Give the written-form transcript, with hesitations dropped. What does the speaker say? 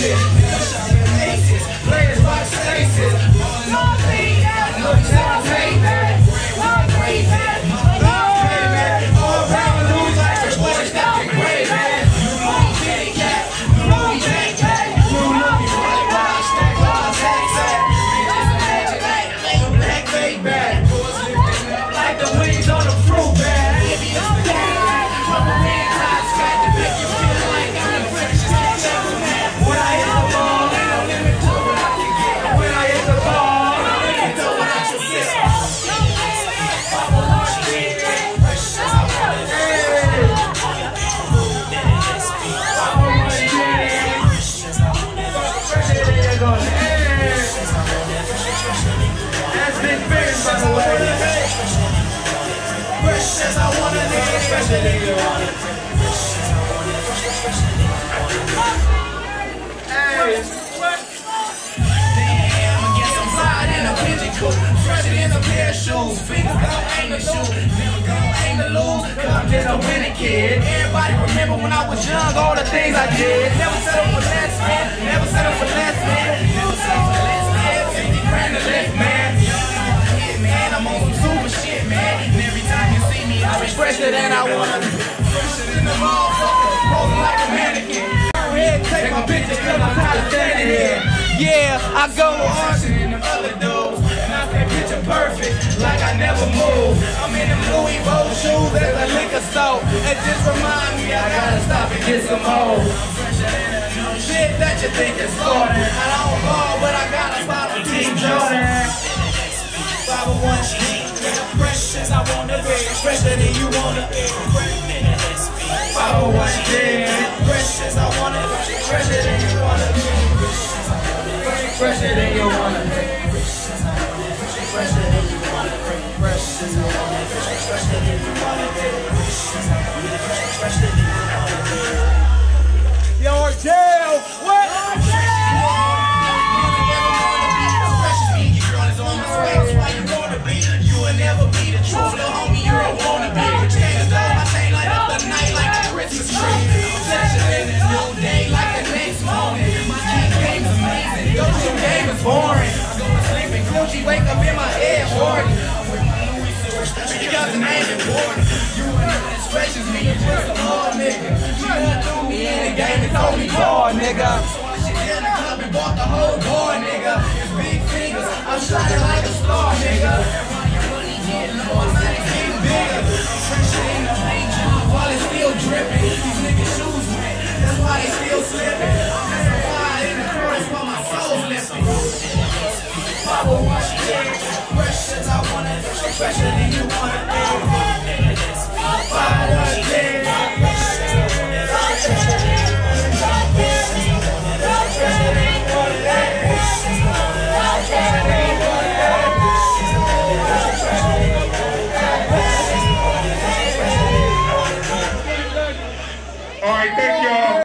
faces. Never shopping laces. Players rock stasis. No time payment. Crazy. All around lose like a boy stepping great, man. You know me, kitty cat. You know me, bang bang. You know me, right rock, stack all tax at. Black fake bag. Like the wings on the fruit bag. Baby, it's the game. Rubber man, hot scratch to make you feel like I'm the freshest man. When I hit the ball, ain't no limit to what I can get. When I hit the ball, no limit to what I can get. That's big figures, by the way. Fresh as I wanna be, especially you want it. Hey, damn, I guess I'm flying in a pigeon coop, fresher than a pair of shoes. Fingers gon' aim to shoot, never gon' aim to lose. Cause I'm just a winning kid. Everybody remember when I was young, all the things I did. Never settle for less, man. Never settle for less, man. Never settle for less, man. 50 grand to left, man. Man, I'm on some super shit, man. And every time you see me, I be fresher than I wanna be. Fresher than the motherfucker, posing like a mannequin. Take my picture cause I'm tired of standing here. Yeah, I go harsher than the other dudes. And I stay picture perfect, like I never move. I'm in them Louis Vuitton shoes at the liquor store. And just remind me I gotta stop and get some more. Fresher than the new shit that you think is sorted. I don't ball, but I gotta follow Team Jordan. 501 G, fresh as I wanna be, fresher than you wanna be. 501 G, fresh as I wanna be, fresher than you wanna be. Fresher than you wanna be. Fresher than you wanna be. Fresher than you wanna be. Fresher than you wanna be. Fresher than you wanna be. Yo, Argel, what? Never be the truth, little homie, you're a wannabe. Change up my thing light up the night like a Christmas tree. I'm fresher than a new day like the next morning. My king game is amazing, your game is boring. I go to sleep in Gucci, wake up in my head, Jordan. I'm with my Louis suits, because the name is important. You ain't even as fresh as me, you're just a hard nigga. You done threw me in the game and told me hard, nigga. So I shit in the club and bought the whole bar, nigga. It's big fingers, I'm shining like a star, nigga. While it's still dripping, these niggas shoes wet. That's why they still slipping. I'm just a fire in the chorus while my soul's lifting. 501 shit, fresh as I wanna, fresher than you wanna.